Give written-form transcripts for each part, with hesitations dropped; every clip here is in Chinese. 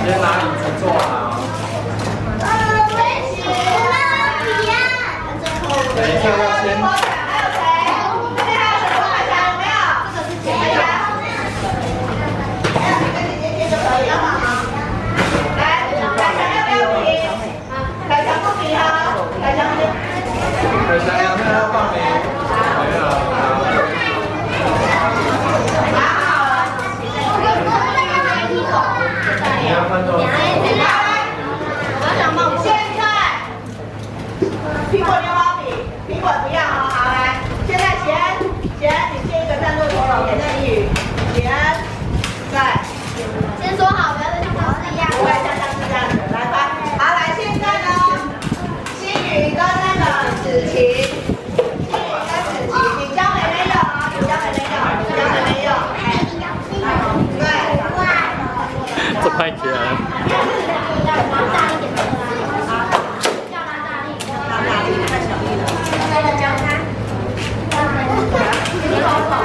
先拿椅子坐好。等一下要先。 可想要看到报名，没有。你要看多少？ 我想梦现在苹果牛毛笔，苹果不要哈，好来，现在钱，你先一个战斗陀螺给新宇，钱，对，先说好，不要再像上次一样，不要像上次这样子，来吧，好来，现在呢，新宇跟那个子琪。 这拍起来。 大一点的啦，叫他大力，太小力了。再来教他。你好好。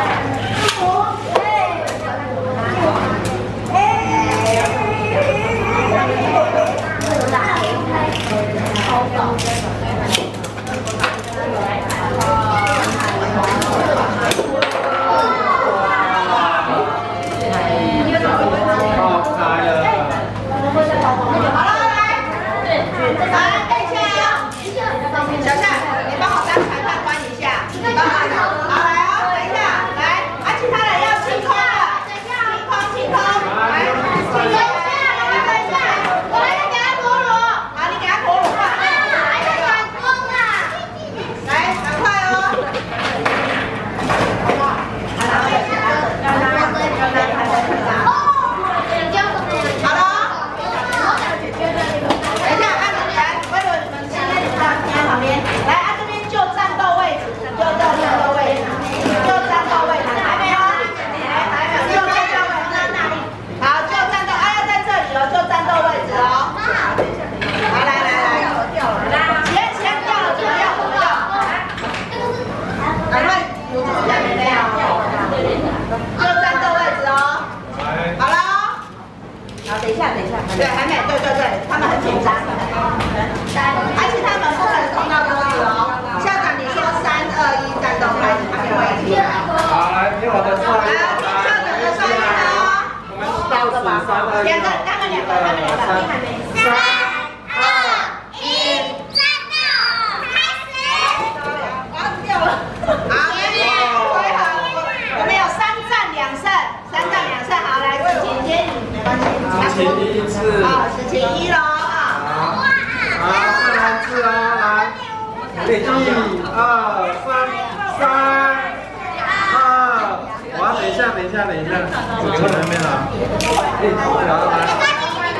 对，还没，对，他们很紧张，而且他们不可能碰到桌子哦。校长，你说3、2、1，战斗开始，他们会一起。 好，来听我的声音。 听校长的声音哦。 我们倒数3、2、1。 他们两个，你还没。3、2、1，战斗开始。关掉了。好，回合，我们有3战2胜，3战2胜。好，来，子晴先，没关系。 子晴第一次。 好，子晴1喽。 好，再来一次哦，来。1、2、3、2。我要等一下，子晴还没拿。好，来。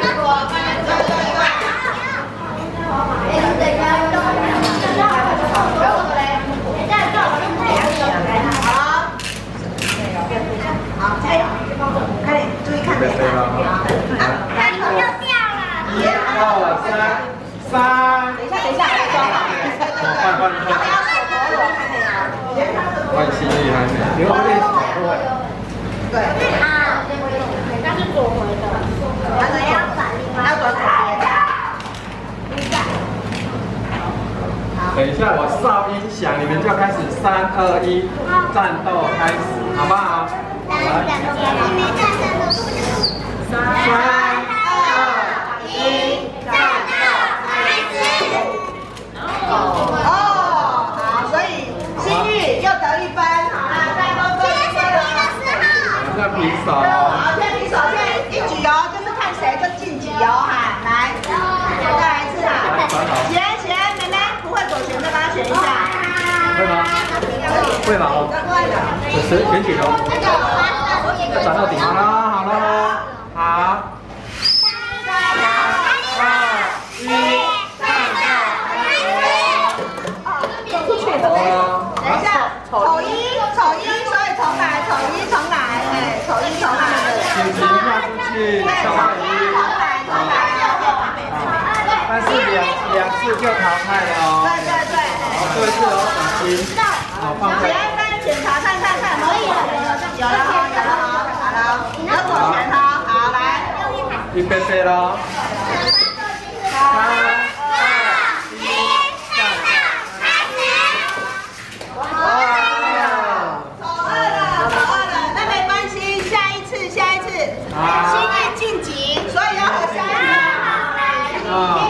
好，加油！快点，注意看脸。开头又掉了。1、 2、3。 等一下，装好。 换。 他们要手陀螺还没有。 换新力还没，因为我练习对。 对。啊，那是左回的。反正要转另外。要转左边。 等一下，我哨音响，你们就开始3、2、1，战斗开始，好不好？来。3、2、1，战斗开始。 哦，好，所以新玉又得1分，好啦，再多分1分了。 现在平手。 好，现在平手，现在一局哦，就是看谁就晋级哦，哈，来，再来一次哈。贤，妹妹不会左旋的，帮她选一下。 会吗？会吗？只选几头？要转到底。好了，好。3、2、1， 走出去。等一下，丑一，所以重来，哎，丑一重来。 请停下出去，重来。但是两次就淘汰了哦。 对。 好，这一次哦，小心。好，放下。 检查看，可以了，有了，好了，有左旋哈，好来。1、 预备飞喽！ 3、2、1，哇！ 走二了，那没关系，下一次，心意晋级，所以要和下一次。